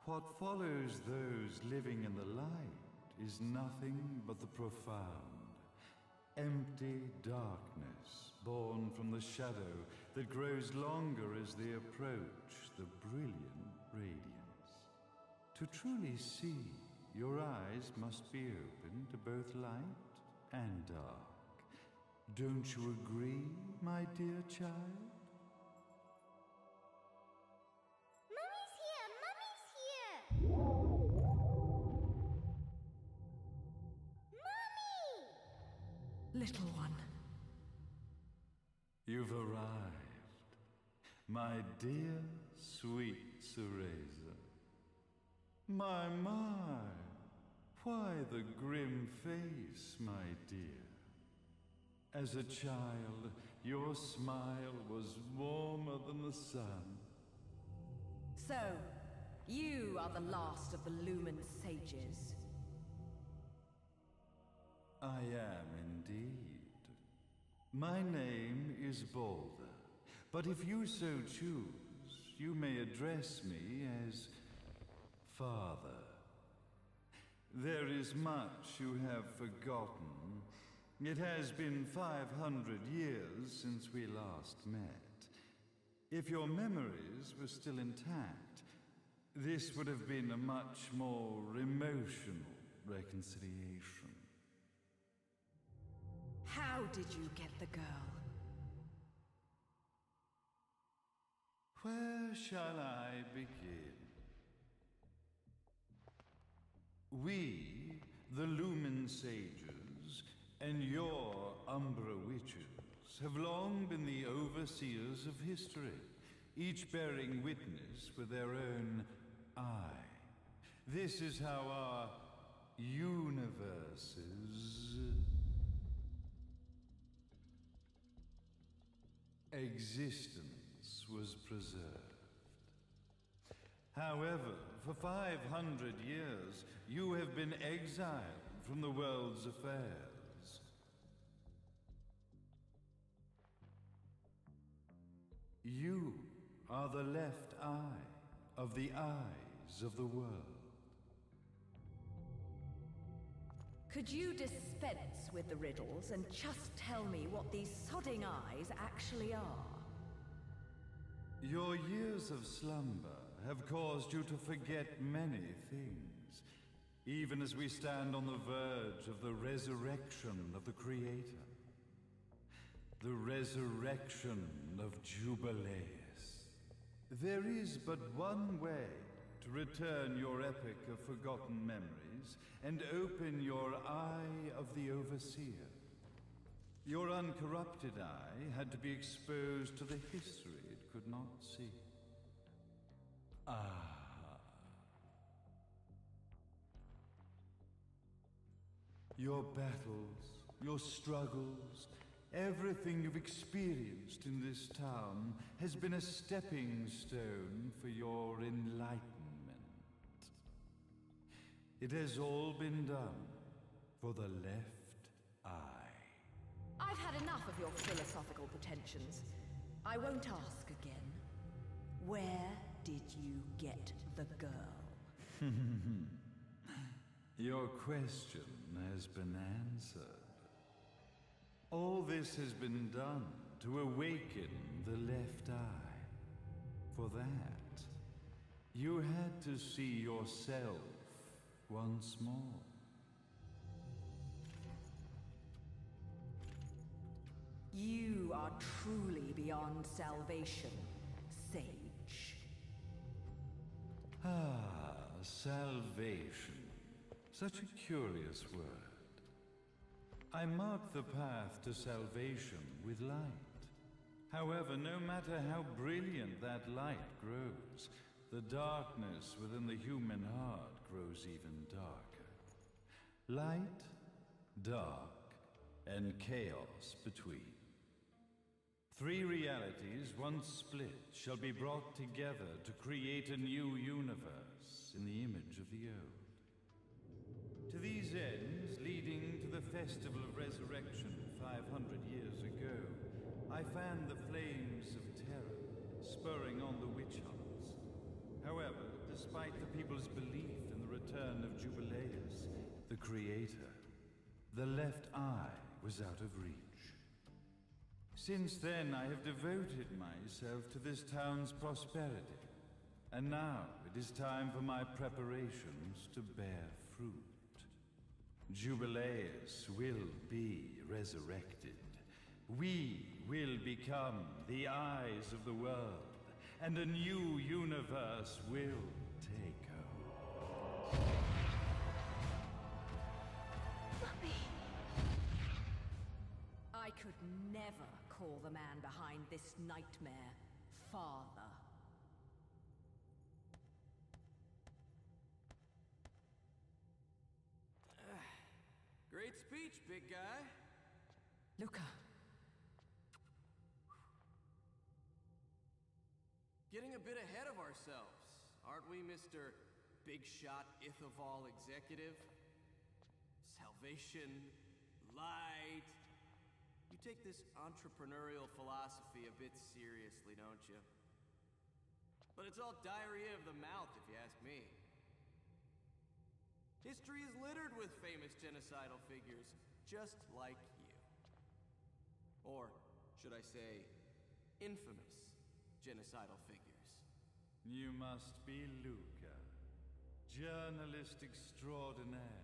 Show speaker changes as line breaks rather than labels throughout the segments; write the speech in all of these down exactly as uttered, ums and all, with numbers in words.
What follows those living in the light is nothing but the profound, empty darkness born from the shadow that grows longer as they approach the brilliant radiance. To truly see, your eyes must be open to both light and dark. Don't you agree, my dear child?
Mummy's here! Mummy's here! Mummy!
Little one.
You've arrived, my dear, sweet Cereza. My, my, why the grim face, my dear? As a child, your smile was warmer than the sun.
So, you are the last of the Lumen sages.
I am indeed. My name is Balder, but if you so choose, you may address me as Father. There is much you have forgotten. It has been five hundred years since we last met. If your memories were still intact, this would have been a much more emotional reconciliation.
How did you get the girl?
Where shall I begin? We, the Lumen Sages, and your Umbra Witches have long been the overseers of history, each bearing witness with their own eye. This is how our universe's existence was preserved. However, for five hundred years, you have been exiled from the world's affairs. You are the left eye of the eyes of the world.
Could you dispense with the riddles and just tell me what these sodding eyes actually are?
Your years of slumber have caused you to forget many things, even as we stand on the verge of the resurrection of the Creator. The resurrection of Jubileus. There is but one way to return your epic of forgotten memories and open your eye of the Overseer. Your uncorrupted eye had to be exposed to the history it could not see. Ah. Your battles, your struggles, everything you've experienced in this town has been a stepping stone for your enlightenment. It has all been done for the left eye.
I've had enough of your philosophical pretensions. I won't ask again. Where did you get the girl?
Your question has been answered. All this has been done to awaken the left eye. For that, you had to see yourself once more.
You are truly beyond salvation, sage.
Ah, salvation. Such a curious word. I mark the path to salvation with light. However, no matter how brilliant that light grows, the darkness within the human heart grows even darker. Light, dark, and chaos between. Three realities, once split, shall be brought together to create a new universe in the image of the old. To these ends, leading to the Festival of Resurrection five hundred years ago, I fanned the flames of terror, spurring on the witch hunts. However, despite despite the people's belief in the return of Jubileus, the creator, the left eye was out of reach. Since then, I have devoted myself to this town's prosperity. And now it is time for my preparations to bear fruit. Jubileus will be resurrected. We will become the eyes of the world, and a new universe will take over.
Mummy! I could never call the man behind this nightmare father.
Great speech, big guy.
Luca.
Getting a bit ahead of ourselves, aren't we, Mister Big Shot Ithaval Executive? Salvation, light. You take this entrepreneurial philosophy a bit seriously, don't you? But it's all diarrhea of the mouth, if you ask me. History is littered with famous genocidal figures, just like you. Or, should I say, infamous genocidal figures.
You must be Luca, journalist extraordinaire.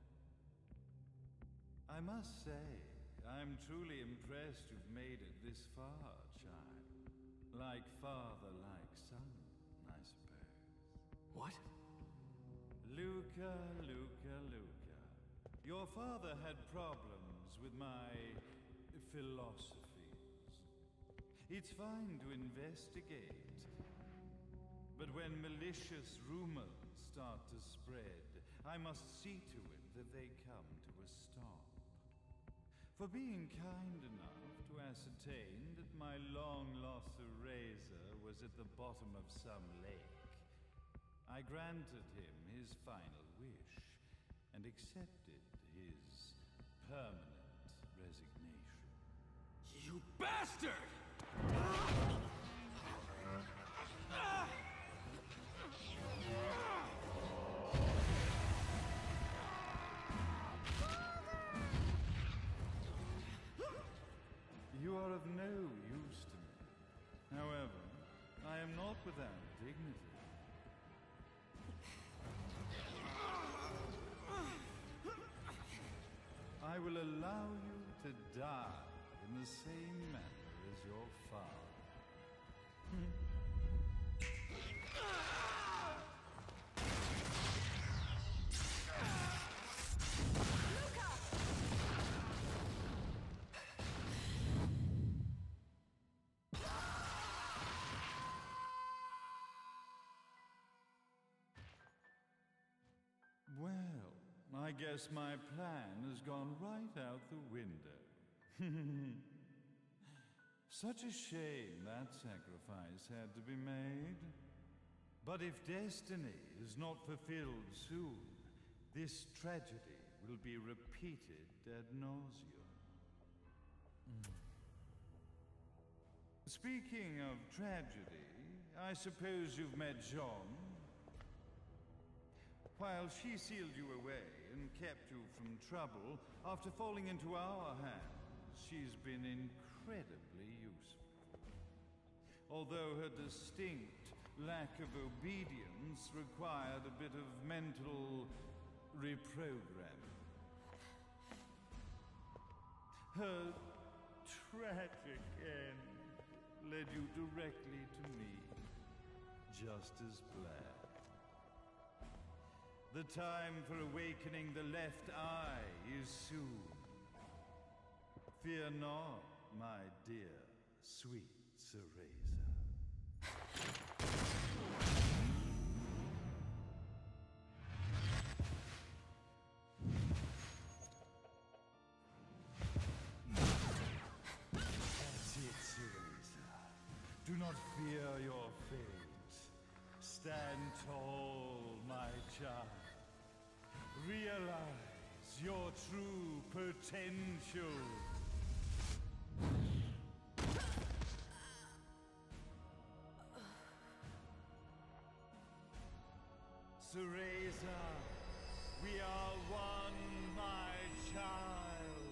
I must say, I'm truly impressed you've made it this far, child. Like father, like son, I suppose.
What?
Luca, Luca, Luca. Your father had problems with my philosophies. It's fine to investigate, but when malicious rumors start to spread, I must see to it that they come to a stop. For being kind enough to ascertain that my long-lost eraser was at the bottom of some lake, I granted him his final wish and accepted his permanent resignation.
You bastard!
You are of no use to me. However, I am not without dignity. I will allow you to die in the same manner as your father. Well, I guess my plan has gone right out the window. Such a shame that sacrifice had to be made. But if destiny is not fulfilled soon, this tragedy will be repeated ad nauseum. Mm. Speaking of tragedy, I suppose you've met Jean. While she sealed you away and kept you from trouble, after falling into our hands, she's been incredibly useful. Although her distinct lack of obedience required a bit of mental reprogramming. Her tragic end led you directly to me, just as planned. The time for awakening the left eye is soon. Fear not, my dear, sweet Cereza. That's it, Cereza. Do not fear your fate. Stand tall, my child. Realize your true potential. Cereza, we are one, my child.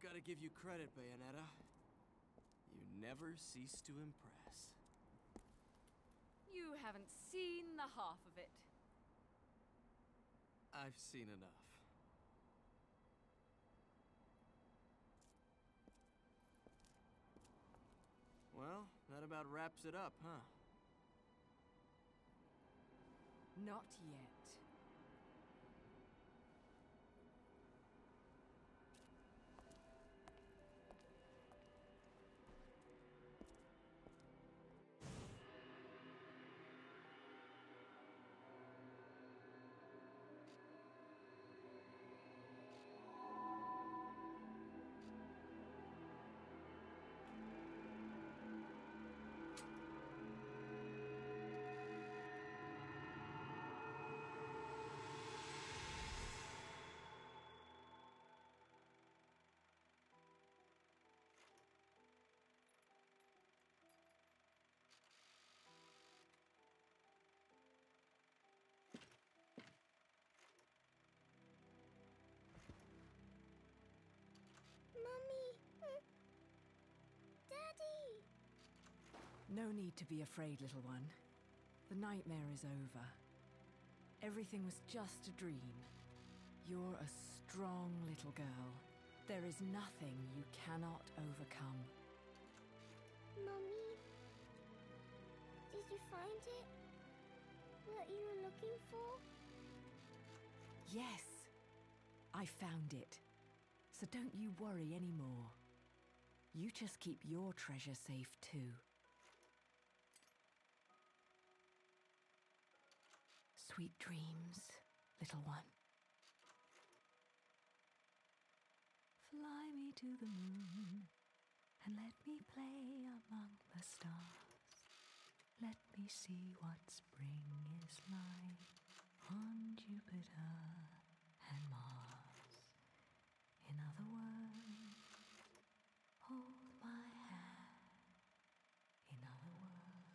Gotta give you credit, Bayonetta. You never cease to impress.
You haven't seen the half of it.
I've seen enough. Well, that about wraps it up, huh?
Not yet.
Mummy! Uh, Daddy!
No need to be afraid, little one. The nightmare is over. Everything was just a dream. You're a strong little girl. There is nothing you cannot overcome.
Mummy? Did you find it? What you were looking for?
Yes, I found it. So don't you worry anymore. You just keep your treasure safe too. Sweet dreams, little one. Fly me to the moon and let me play among the stars. Let me see what spring is like on Jupiter and Mars. In other words, hold my hand. In other words.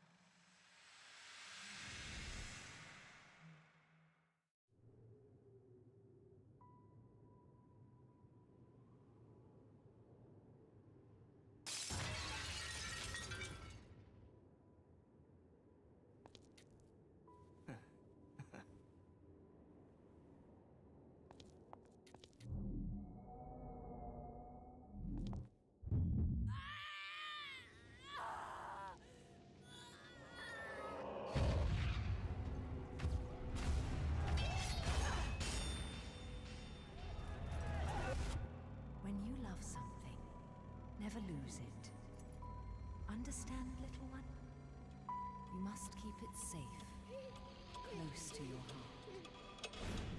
When you love something, never lose it. Understand, little one? You must keep it safe, close to your heart.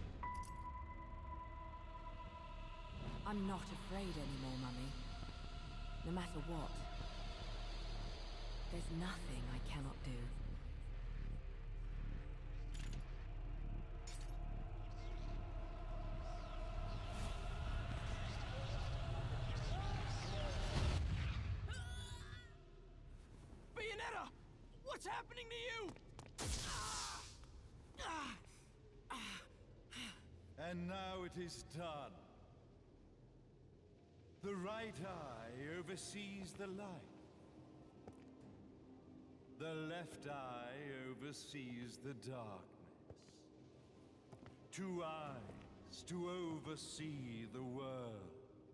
I'm not afraid anymore, Mummy. No matter what. There's nothing I cannot do.
Bayonetta! What's happening to you?
And now it is done. The right eye oversees the light. The left eye oversees the darkness. Two eyes to oversee the world.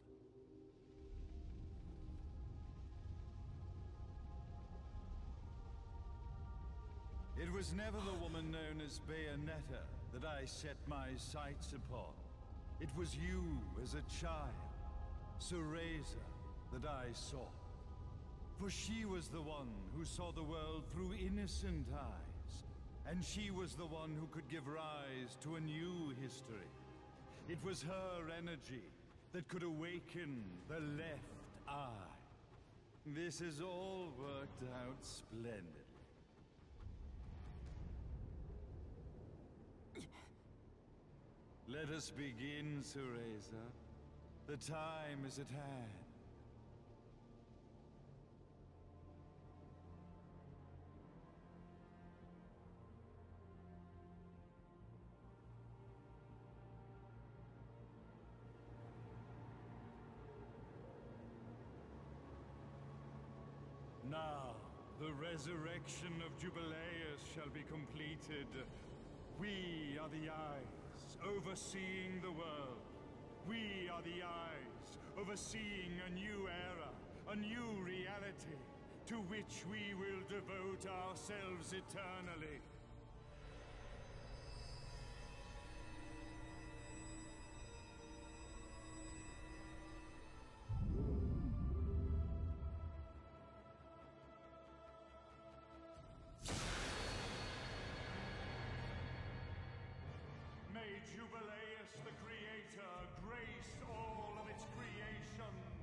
It was never the woman known as Bayonetta that I set my sights upon. It was you as a child, Cereza, that I saw. For she was the one who saw the world through innocent eyes, and she was the one who could give rise to a new history. It was her energy that could awaken the left eye. This has all worked out splendidly. Let us begin, Cereza. The time is at hand. Now, the resurrection of Jubileus shall be completed. We are the eyes, overseeing the world. We are the eyes, overseeing a new era, a new reality, to which we will devote ourselves eternally. May Jubileus the Creator grace all of its creations.